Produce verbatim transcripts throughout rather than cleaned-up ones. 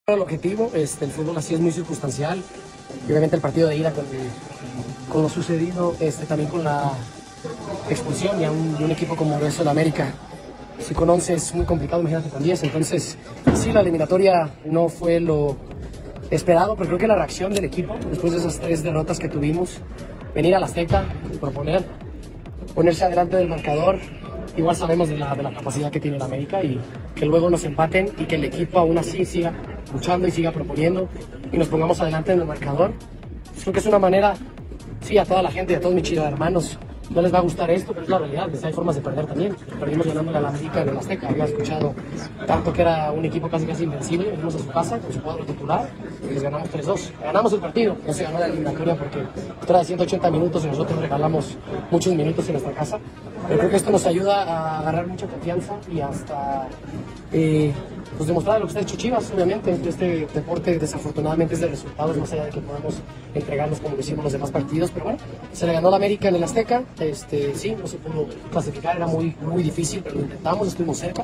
El objetivo, este, el fútbol así es muy circunstancial y obviamente el partido de ida con, con lo sucedido, este, también con la expulsión y a un, de un equipo como eso de América. Si con once es muy complicado, imagínate con diez. Entonces, sí, la eliminatoria no fue lo esperado, pero creo que la reacción del equipo, después de esas tres derrotas que tuvimos, venir a la Azteca, proponer, ponerse adelante del marcador. Igual sabemos de la, de la capacidad que tiene el América y que luego nos empaten y que el equipo aún así siga luchando y siga proponiendo y nos pongamos adelante en el marcador. Creo que es una manera, sí, a toda la gente y a todos mis chidos hermanos, no les va a gustar esto, pero es la realidad, hay formas de perder también. Perdimos ganándole a la América en el Azteca, había escuchado tanto que era un equipo casi casi invencible, venimos a su casa con su cuadro titular y les ganamos tres dos. Ganamos el partido, no se ganó la eliminatoria porque era de ciento ochenta minutos y nosotros regalamos muchos minutos en nuestra casa. Pero creo que esto nos ayuda a agarrar mucha confianza y hasta eh, pues demostrar lo que está hecho Chivas, obviamente. Este deporte desafortunadamente es de resultados, más allá de que podamos entregarnos como lo hicimos los demás partidos, pero bueno, se le ganó la América en el Azteca, este, sí, no se pudo clasificar, era muy, muy difícil, pero lo intentamos, estuvimos cerca,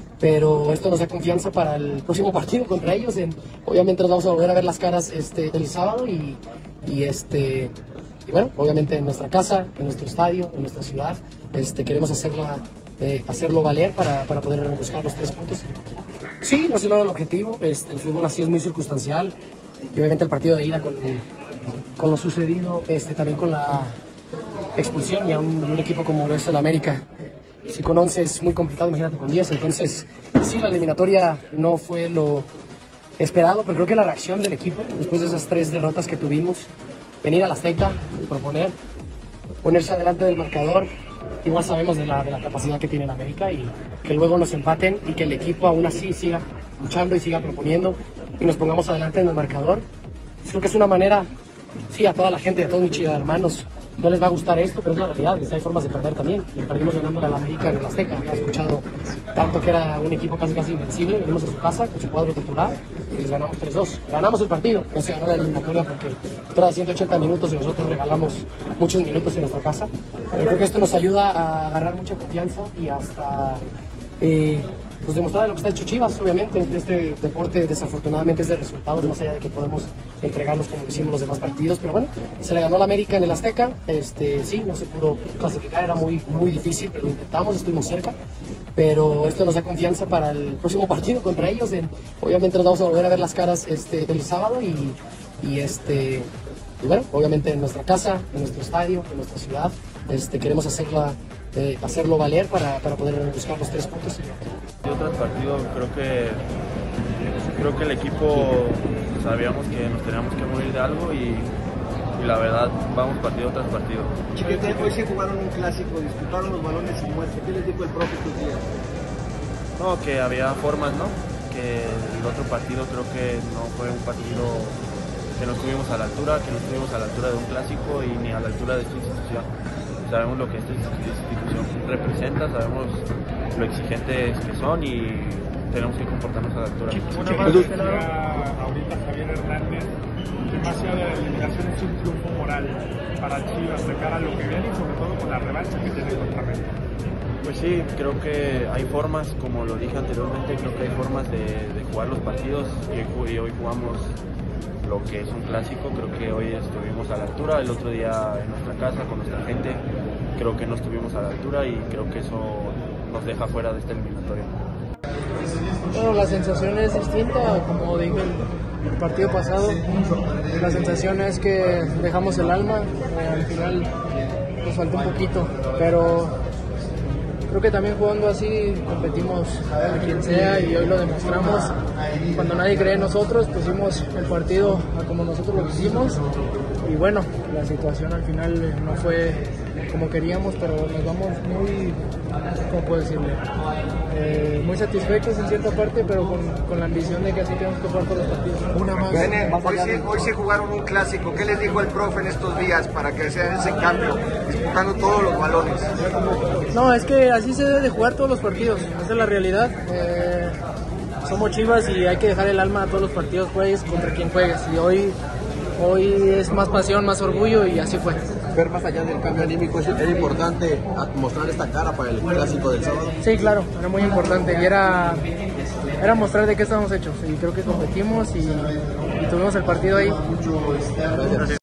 pero esto nos da confianza para el próximo partido contra ellos. En, obviamente nos vamos a volver a ver las caras este, el sábado y, y este... Y bueno, obviamente en nuestra casa, en nuestro estadio, en nuestra ciudad, este, queremos hacerla, eh, hacerlo valer para, para poder buscar los tres puntos. Sí, no es el objetivo, este, el fútbol así es muy circunstancial y obviamente el partido de ida con, con lo sucedido, este, también con la expulsión y a un, un equipo como lo es el América. Si con once es muy complicado, imagínate con diez. Entonces, sí, la eliminatoria no fue lo esperado, pero creo que la reacción del equipo, después de esas tres derrotas que tuvimos, venir a la Azteca, proponer, ponerse adelante del marcador. Igual sabemos de la, de la capacidad que tiene el América y que luego nos empaten y que el equipo aún así siga luchando y siga proponiendo y nos pongamos adelante en el marcador. Creo que es una manera, sí, a toda la gente, a todos mis chidos hermanos, no les va a gustar esto, pero es la realidad, hay formas de perder también. Y perdimos ganándole a la América en el Azteca, había escuchado tanto que era un equipo casi casi invencible, venimos a su casa con su cuadro titular y les ganamos tres dos. Ganamos el partido, no se ganó la eliminatoria porque era de ciento ochenta minutos y nosotros regalamos muchos minutos en nuestra casa. Pero creo que esto nos ayuda a agarrar mucha confianza y hasta eh, pues demostrar lo que está hecho Chivas, obviamente. Este deporte desafortunadamente es de resultados, más allá de que podemos entregarnos como lo hicimos los demás partidos, pero bueno, se le ganó la América en el Azteca, este, sí, no se pudo clasificar, era muy, muy difícil, pero lo intentamos, estuvimos cerca, pero esto nos da confianza para el próximo partido contra ellos. En, obviamente nos vamos a volver a ver las caras este, el sábado y, y este... Y bueno, obviamente en nuestra casa, en nuestro estadio, en nuestra ciudad, este, queremos hacerla, eh, hacerlo valer para, para poder buscar los tres puntos. Y otros partidos, creo que, creo que el equipo sabíamos que nos teníamos que morir de algo y, y la verdad vamos partido tras partido. Chiquete, hoy se jugaron un clásico, disputaron los balones sin muerte. ¿Qué les dijo el profe estos días? No, que había formas, ¿no? Que el otro partido creo que no fue un partido que no estuvimos a la altura, que no estuvimos a la altura de un clásico y ni a la altura de esta institución. Sabemos lo que esta institución representa, sabemos lo exigentes que son y tenemos que comportarnos a la altura. Una más decía ahorita Javier Hernández, demasiado de la eliminación es un triunfo moral para Chivas de cara a lo que viene y sobre todo con la revancha que tiene contra América. Pues sí, creo que hay formas, como lo dije anteriormente, creo que hay formas de, de jugar los partidos y, y hoy jugamos lo que es un clásico. Creo que hoy estuvimos a la altura, el otro día en nuestra casa con nuestra gente creo que no estuvimos a la altura y creo que eso nos deja fuera de esta eliminatoria. Bueno, la sensación es distinta, como dije el, el partido pasado, la sensación es que dejamos el alma, eh, al final nos faltó un poquito, pero creo que también jugando así competimos a quien sea y hoy lo demostramos. Cuando nadie cree en nosotros, pusimos el partido a como nosotros lo quisimos y bueno, la situación al final no fue como queríamos, pero nos vamos muy, ¿cómo puedo decirle? Eh, muy satisfechos en cierta parte, pero con, con la ambición de que así tenemos que jugar todos los partidos. Una más. Bene, hoy, se, hoy se jugaron un clásico. ¿Qué les dijo el profe en estos días para que sea ese cambio, disputando todos los balones? No, es que así se debe de jugar todos los partidos, esa es la realidad. Eh, somos Chivas y hay que dejar el alma a todos los partidos, juegues contra quien juegues. Y hoy, hoy es más pasión, más orgullo y así fue. Ver más allá del cambio anímico, ¿es, era importante mostrar esta cara para el clásico del sábado? Sí, claro, era muy importante y era, era mostrar de qué estábamos hechos y creo que competimos y, y tuvimos el partido ahí. Gracias.